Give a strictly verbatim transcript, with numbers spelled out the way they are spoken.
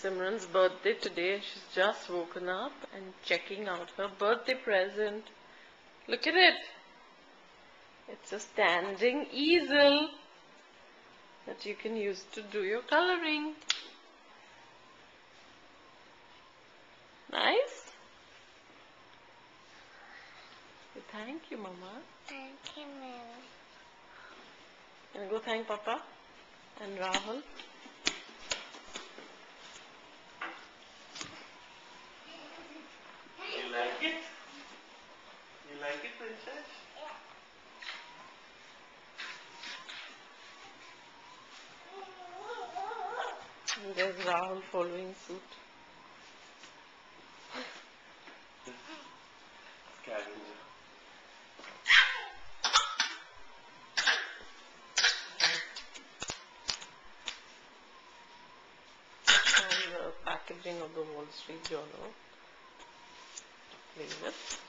Simran's birthday today. She's just woken up and checking out her birthday present. Look at it. It's a standing easel that you can use to do your coloring. Nice? Thank you, Mama. Thank you, Mama. And go thank Papa and Rahul. You like it? You like it, Princess? Yeah. And there's Rahul following suit. Scavenger. And the packaging of the Wall Street Journal. Leave it.